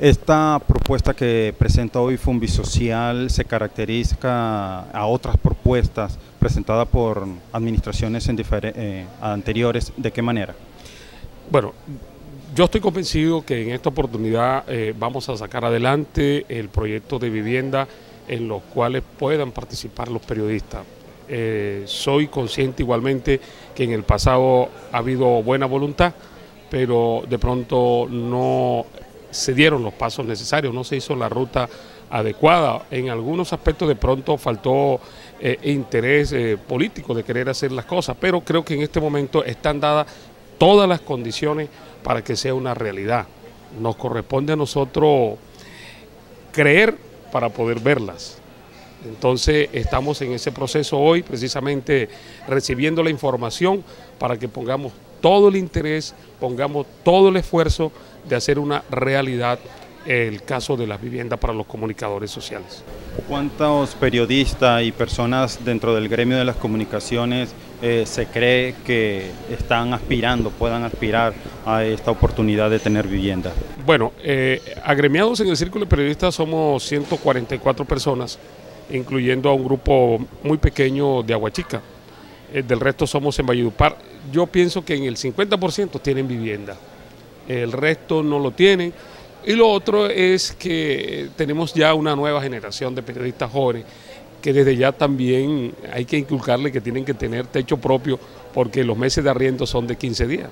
Esta propuesta que presenta hoy Funvisocial se caracteriza a otras propuestas presentadas por administraciones anteriores. ¿De qué manera? Bueno, yo estoy convencido que en esta oportunidad vamos a sacar adelante el proyecto de vivienda en los cuales puedan participar los periodistas. Soy consciente igualmente que en el pasado ha habido buena voluntad, pero de pronto no se dieron los pasos necesarios, no se hizo la ruta adecuada. En algunos aspectos de pronto faltó interés político de querer hacer las cosas, pero creo que en este momento están dadas todas las condiciones para que sea una realidad. Nos corresponde a nosotros creer para poder verlas. Entonces estamos en ese proceso hoy, precisamente recibiendo la información para que pongamos todo el interés, pongamos todo el esfuerzo de hacer una realidad el caso de las viviendas para los comunicadores sociales. ¿Cuántos periodistas y personas dentro del gremio de las comunicaciones se cree que puedan aspirar a esta oportunidad de tener vivienda? Bueno, agremiados en el Círculo de Periodistas somos 144 personas, incluyendo a un grupo muy pequeño de Aguachica. Del resto somos en Valledupar. Yo pienso que en el 50% tienen vivienda, el resto no lo tienen. Y lo otro es que tenemos ya una nueva generación de periodistas jóvenes que desde ya también hay que inculcarle que tienen que tener techo propio porque los meses de arriendo son de 15 días.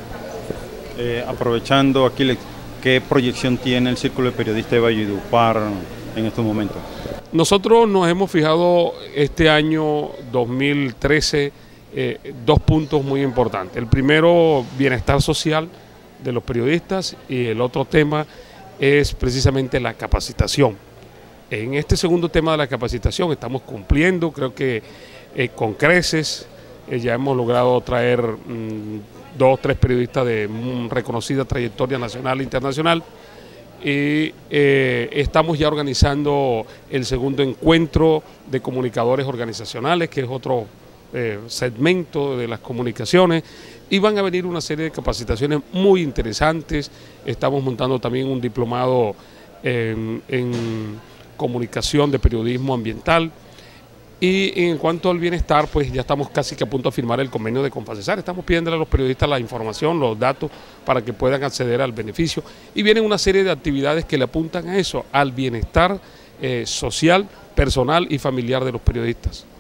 Aprovechando aquí, ¿qué proyección tiene el Círculo de Periodistas de Valledupar en estos momentos? Nosotros nos hemos fijado este año 2013 dos puntos muy importantes. El primero, bienestar social de los periodistas, y el otro tema es precisamente la capacitación. En este segundo tema de la capacitación estamos cumpliendo, creo que con creces, ya hemos logrado traer 2 o 3 periodistas de reconocida trayectoria nacional e internacional, y estamos ya organizando el segundo encuentro de comunicadores organizacionales, que es otro segmento de las comunicaciones, y van a venir una serie de capacitaciones muy interesantes. Estamos montando también un diplomado en comunicación de periodismo ambiental. Y en cuanto al bienestar, pues ya estamos casi que a punto de firmar el convenio de Confacesar. Estamos pidiéndole a los periodistas la información, los datos, para que puedan acceder al beneficio. Y vienen una serie de actividades que le apuntan a eso, al bienestar social, personal y familiar de los periodistas.